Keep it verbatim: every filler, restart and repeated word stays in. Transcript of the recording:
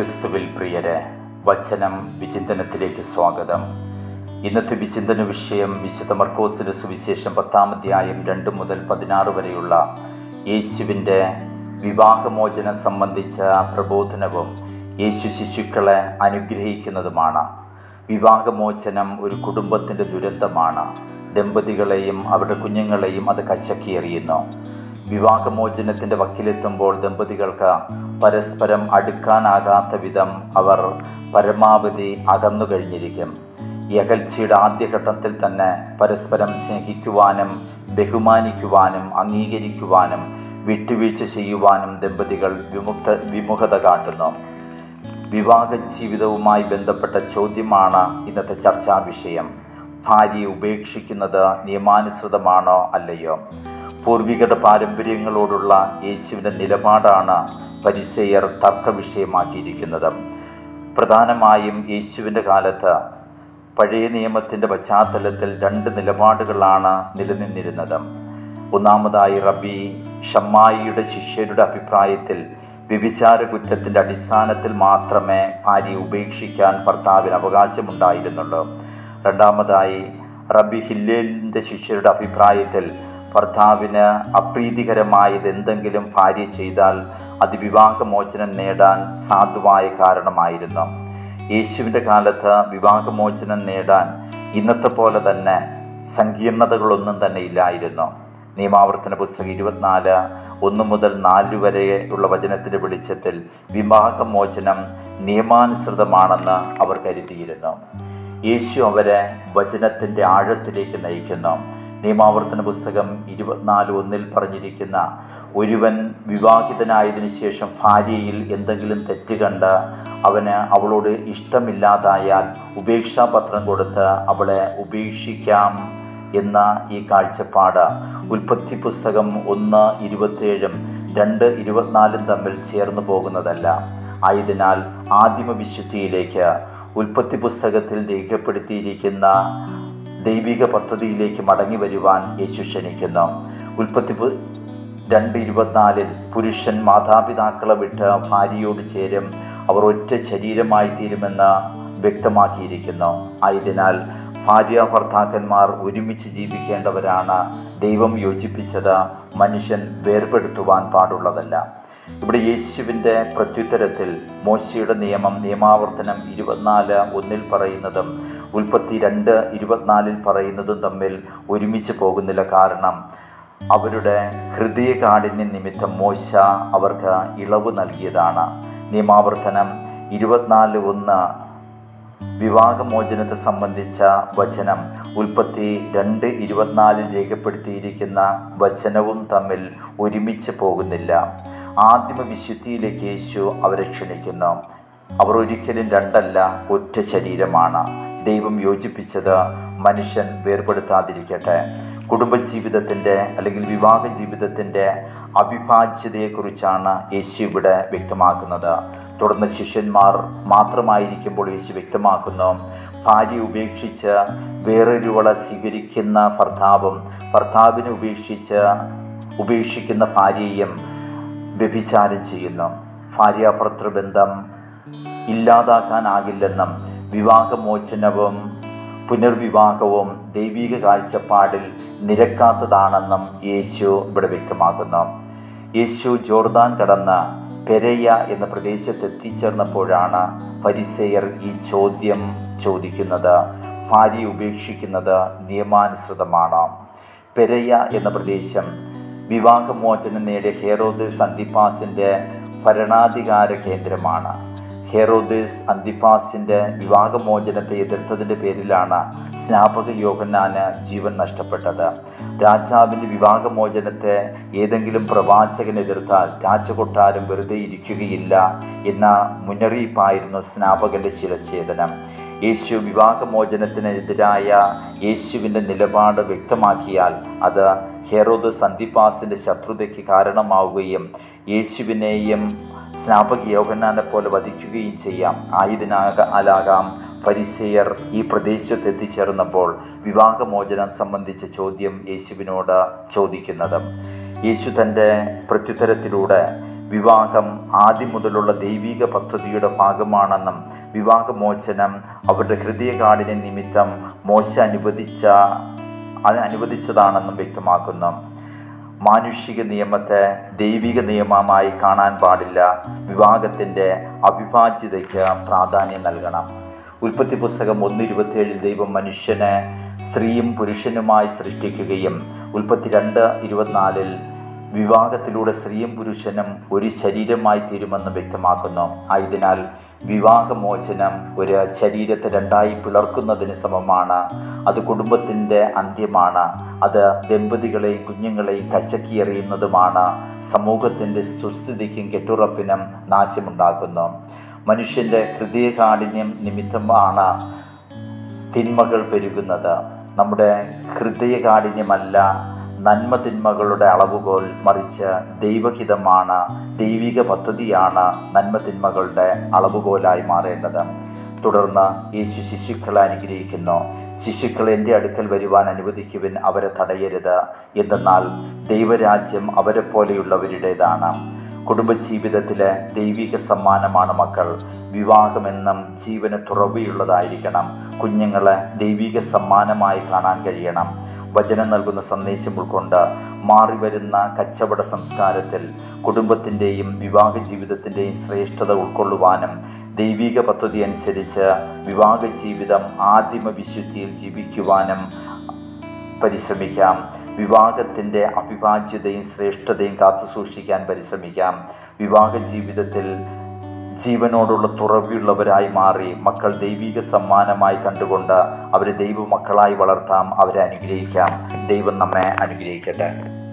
ക്രിസ്തുവിൽ പ്രിയരെ, വചനം വിചിന്തനത്തിലേക്ക് സ്വാഗതം. ഇന്നത്തെ വിചിന്തന വിഷയം വിശുദ്ധ മർക്കോസിന്റെ സുവിശേഷം പത്താം അധ്യായം രണ്ട് മുതൽ പതിനാറ് വരെയുള്ള യേശുവിൻ്റെ വിവാഹമോചനം സംബന്ധിച്ച പ്രബോധനവും യേശു ശിശുക്കളെ അനുഗ്രഹിക്കുന്നതുമാണ്. വിവാഹമോചനം ഒരു കുടുംബത്തിൻ്റെ ദുരന്തമാണ്. ദമ്പതികളെയും അവരുടെ കുഞ്ഞുങ്ങളെയും അത് കശക്കിയെറിയുന്നു. വിവാഹമോചനത്തിൻ്റെ വക്കിലെത്തുമ്പോൾ ദമ്പതികൾക്ക് പരസ്പരം അടുക്കാനാകാത്ത വിധം അവർ പരമാവധി അകന്നു കഴിഞ്ഞിരിക്കും. ഈ അകൽച്ചയുടെ ആദ്യഘട്ടത്തിൽ തന്നെ പരസ്പരം സ്നേഹിക്കുവാനും ബഹുമാനിക്കുവാനും അംഗീകരിക്കുവാനും വിട്ടുവീഴ്ച ചെയ്യുവാനും ദമ്പതികൾ വിമുക്ത വിമുഖത കാട്ടുന്നു. വിവാഹ ജീവിതവുമായി ബന്ധപ്പെട്ട ചോദ്യമാണ് ഇന്നത്തെ ചർച്ചാ വിഷയം. ഭാര്യയെ ഉപേക്ഷിക്കുന്നത് നിയമാനുസൃതമാണോ അല്ലയോ? പൂർവികരുടെ പാരമ്പര്യങ്ങളോടുള്ള യേശുവിൻ്റെ നിലപാടാണ് പരിസേയർ തർക്ക വിഷയമാക്കിയിരിക്കുന്നത്. പ്രധാനമായും യേശുവിൻ്റെ കാലത്ത് പഴയ നിയമത്തിൻ്റെ പശ്ചാത്തലത്തിൽ രണ്ട് നിലപാടുകളാണ് നിലനിന്നിരുന്നത്. ഒന്നാമതായി റബ്ബി ഷമ്മായിയുടെ ശിഷ്യരുടെ അഭിപ്രായത്തിൽ വ്യഭിചാര കുറ്റത്തിൻ്റെ അടിസ്ഥാനത്തിൽ മാത്രമേ ഭാര്യയെ ഉപേക്ഷിക്കാൻ ഭർത്താവിന് അവകാശമുണ്ടായിരുന്നുള്ളൂ. രണ്ടാമതായി റബ്ബി ഹില്ലേലിൻ്റെ ശിഷ്യരുടെ അഭിപ്രായത്തിൽ ഭർത്താവിന് അപ്രീതികരമായത് എന്തെങ്കിലും ഭാര്യ ചെയ്താൽ അത് വിവാഹമോചനം നേടാൻ സാധുവായ കാരണമായിരുന്നു. യേശുവിൻ്റെ കാലത്ത് വിവാഹമോചനം നേടാൻ ഇന്നത്തെ പോലെ തന്നെ സങ്കീർണതകളൊന്നും തന്നെ ഇല്ലായിരുന്നു. നിയമാവർത്തന പുസ്തകം ഇരുപത്തിനാല് ഒന്ന് മുതൽ നാല് വരെയുള്ള വചനത്തിൻ്റെ വെളിച്ചത്തിൽ വിവാഹമോചനം നിയമാനുസൃതമാണെന്ന് അവർ കരുതിയിരുന്നു. യേശു അവരെ വചനത്തിൻ്റെ ആഴത്തിലേക്ക് നയിക്കുന്നു. നിയമാവർത്തന പുസ്തകം ഇരുപത്തിനാല് ഒന്നിൽ പറഞ്ഞിരിക്കുന്ന ഒരുവൻ വിവാഹിതനായതിനു ശേഷം ഭാര്യയിൽ എന്തെങ്കിലും തെറ്റ് കണ്ട് അവന് അവളോട് ഇഷ്ടമില്ലാതായാൽ ഉപേക്ഷാപത്രം കൊടുത്ത് അവളെ ഉപേക്ഷിക്കാം എന്ന ഈ കാഴ്ചപ്പാട് ഉൽപ്പത്തി പുസ്തകം ഒന്ന് ഇരുപത്തിയേഴും രണ്ട് ഇരുപത്തിനാലും തമ്മിൽ ചേർന്ന് പോകുന്നതല്ല. ആയതിനാൽ ആദിമവിശുദ്ധിയിലേക്ക് ഉൽപ്പത്തി പുസ്തകത്തിൽ രേഖപ്പെടുത്തിയിരിക്കുന്ന ദൈവിക പദ്ധതിയിലേക്ക് മടങ്ങി വരുവാൻ യേശു ക്ഷണിക്കുന്നു. ഉൽപ്പത്തി രണ്ട് ഇരുപത്തിനാലിൽ പുരുഷൻ മാതാപിതാക്കളെ വിട്ട് ഭാര്യയോട് ചേരും, അവർ ഒറ്റ ശരീരമായി തീരുമെന്ന് വ്യക്തമാക്കിയിരിക്കുന്നു. ആയതിനാൽ ഭാര്യ ഭർത്താക്കന്മാർ ഒരുമിച്ച് ജീവിക്കേണ്ടവരാണ്. ദൈവം യോജിപ്പിച്ചത് മനുഷ്യൻ വേർപെടുത്തുവാൻ പാടുള്ളതല്ല. ഇവിടെ യേശുവിൻ്റെ പ്രത്യുത്തരത്തിൽ മോശയുടെ നിയമം നിയമാവർത്തനം ഇരുപത്തിനാല് ഒന്നിൽ പറയുന്നതും ഉൽപ്പത്തി രണ്ട് ഇരുപത്തിനാലിൽ പറയുന്നതും തമ്മിൽ ഒരുമിച്ച് പോകുന്നില്ല. കാരണം അവരുടെ ഹൃദയകാഠിന്യ നിമിത്തം മോശ അവർക്ക് ഇളവ് നൽകിയതാണ്. നിയമാവർത്തനം ഇരുപത്തിനാല് ഒന്ന് വിവാഹമോചനത്തെ സംബന്ധിച്ച വചനം ഉൽപ്പത്തി രണ്ട് ഇരുപത്തിനാലിൽ രേഖപ്പെടുത്തിയിരിക്കുന്ന വചനവും തമ്മിൽ ഒരുമിച്ച് പോകുന്നില്ല. ആദിമ വിശുദ്ധിയിലേക്ക് യേശു അവരെ ക്ഷണിക്കുന്നു. അവർ ഒരിക്കലും രണ്ടല്ല, ഒറ്റ ശരീരമാണ്. ദൈവം യോജിപ്പിച്ചത് മനുഷ്യൻ വേർപെടുത്താതിരിക്കട്ടെ. കുടുംബജീവിതത്തിൻ്റെ അല്ലെങ്കിൽ വിവാഹ ജീവിതത്തിൻ്റെ അവിഭാജ്യതയെക്കുറിച്ചാണ് യേശു ഇവിടെ വ്യക്തമാക്കുന്നത്. തുടർന്ന് ശിഷ്യന്മാർ മാത്രമായിരിക്കുമ്പോൾ യേശു വ്യക്തമാക്കുന്നു, ഭാര്യ ഉപേക്ഷിച്ച് വേറൊരുവളെ സ്വീകരിക്കുന്ന ഭർത്താവും ഭർത്താവിനെ ഉപേക്ഷിച്ച് ഉപേക്ഷിക്കുന്ന ഭാര്യയും വ്യഭിചാരം ചെയ്യുന്നു. ഭാര്യാഭർത്തൃബന്ധം ഇല്ലാതാക്കാനാകില്ലെന്നും വിവാഹമോചനവും പുനർവിവാഹവും ദൈവിക കാഴ്ചപ്പാടിൽ നിരക്കാത്തതാണെന്നും യേശു ഇവിടെ വ്യക്തമാക്കുന്നു. യേശു ജോർദാൻ കടന്ന് പെരയ എന്ന പ്രദേശത്ത് എത്തിച്ചേർന്നപ്പോഴാണ് ഫരിസേയർ ഈ ചോദ്യം ചോദിക്കുന്നത്. ഭാര്യ ഉപേക്ഷിക്കുന്നത് നിയമാനുസൃതമാണോ? പെരയ എന്ന പ്രദേശം വിവാഹമോചനം നേടിയ ഹെറോദസ് അന്തിപ്പാസിൻ്റെ ഭരണാധികാര കേന്ദ്രമാണ്. ഹെറോദസ് അന്തിപ്പാസിൻ്റെ വിവാഹമോചനത്തെ എതിർത്തതിൻ്റെ പേരിലാണ് സ്നാപക യോഹന്നാന് ജീവൻ നഷ്ടപ്പെട്ടത്. രാജാവിൻ്റെ വിവാഹമോചനത്തെ ഏതെങ്കിലും പ്രവാചകൻ എതിർത്താൽ രാജകൊട്ടാരം വെറുതെ ഇരിക്കുകയില്ല എന്ന മുന്നറിയിപ്പായിരുന്നു സ്നാപകൻ്റെ ശിരച്ഛേദനം. യേശു വിവാഹമോചനത്തിനെതിരായ യേശുവിൻ്റെ നിലപാട് വ്യക്തമാക്കിയാൽ അത് ഹെറോദസ് അന്തിപ്പാസിൻ്റെ ശത്രുതയ്ക്ക് കാരണമാവുകയും യേശുവിനെയും സ്നാപക യോഹന്നാനെ പോലെ വധിക്കുകയും ചെയ്യാം. ആയതിനാലാകാം ഫരിസേയർ ഈ പ്രദേശത്ത് എത്തിച്ചേർന്നപ്പോൾ വിവാഹമോചനം സംബന്ധിച്ച ചോദ്യം യേശുവിനോട് ചോദിക്കുന്നത്. യേശു തൻ്റെ പ്രത്യുത്തരത്തിലൂടെ വിവാഹം ആദ്യം മുതലുള്ള ദൈവിക പദ്ധതിയുടെ ഭാഗമാണെന്നും വിവാഹമോചനം അവരുടെ ഹൃദയകാഠിന്യ നിമിത്തം മോശ അനുവദിച്ച അനുവദിച്ചതാണെന്നും വ്യക്തമാക്കുന്നു. മാനുഷിക നിയമത്തെ ദൈവിക നിയമമായി കാണാൻ പാടില്ല. വിവാഹത്തിൻ്റെ അവിഭാജ്യതയ്ക്ക് പ്രാധാന്യം നൽകണം. ഉൽപ്പത്തി പുസ്തകം ഒന്ന് ഇരുപത്തിയേഴിൽ ദൈവം മനുഷ്യനെ സ്ത്രീയും പുരുഷനുമായി സൃഷ്ടിക്കുകയും ഉൽപ്പത്തി രണ്ട് ഇരുപത്തിനാലിൽ വിവാഹത്തിലൂടെ സ്ത്രീയും പുരുഷനും ഒരു ശരീരമായി തീരുമെന്ന് വ്യക്തമാക്കുന്നു. ആയതിനാൽ വിവാഹമോചനം ഒരു ശരീരത്തെ രണ്ടായി പിളർക്കുന്നതിന് സമമാണ്. അത് കുടുംബത്തിൻ്റെ അന്ത്യമാണ്. അത് ദമ്പതികളെയും കുഞ്ഞുങ്ങളെയും കശക്കിയെറിയുന്നതുമാണ്. സമൂഹത്തിൻ്റെ സുസ്ഥിതിക്കും കെട്ടുറപ്പിനും നാശമുണ്ടാക്കുന്നു. മനുഷ്യൻ്റെ ഹൃദയകാഠിന്യം നിമിത്തമാണ് തിന്മകൾ പെരുകുന്നത്. നമ്മുടെ ഹൃദയകാഠിന്യമല്ല നന്മ തിന്മകളുടെ അളവുകോൽ, മറിച്ച് ദൈവഹിതമാണ്, ദൈവിക പദ്ധതിയാണ് നന്മ തിന്മകളുടെ അളവുകോലായി മാറേണ്ടത്. തുടർന്ന് യേശു ശിശുക്കളെ അനുഗ്രഹിക്കുന്നു. ശിശുക്കൾ എൻ്റെ അടുക്കൽ വരുവാൻ അനുവദിക്കുവിൻ, അവരെ തടയരുത്. എന്തെന്നാൽ ദൈവരാജ്യം അവരെ പോലെയുള്ളവരുടേതാണ്. കുടുംബജീവിതത്തിലെ ദൈവിക സമ്മാനമാണ് മക്കൾ. വിവാഹമെന്നും ജീവന് തുറവിയുള്ളതായിരിക്കണം. കുഞ്ഞുങ്ങളെ ദൈവിക സമ്മാനമായി കാണാൻ കഴിയണം. വചനം നൽകുന്ന സന്ദേശം ഉൾക്കൊണ്ട് മാറിവരുന്ന കച്ചവട സംസ്കാരത്തിൽ കുടുംബത്തിൻ്റെയും വിവാഹ ജീവിതത്തിൻ്റെയും ശ്രേഷ്ഠത ഉൾക്കൊള്ളുവാനും ദൈവിക പദ്ധതി അനുസരിച്ച് വിവാഹ ജീവിതം ആദിമ വിശുദ്ധിയിൽ ജീവിക്കുവാനും പരിശ്രമിക്കാം. വിവാഹത്തിൻ്റെ അവിഭാജ്യതയും ശ്രേഷ്ഠതയും കാത്തുസൂക്ഷിക്കാൻ പരിശ്രമിക്കാം. വിവാഹ ജീവിതത്തിൽ ജീവനോടുള്ള തുറവിയുള്ളവരായി മാറി മക്കൾ ദൈവിക സമ്മാനമായി കണ്ടുകൊണ്ട് അവരെ ദൈവ മക്കളായി വളർത്താം, അവരെ അനുഗ്രഹിക്കാം. ദൈവം നമ്മെ അനുഗ്രഹിക്കട്ടെ.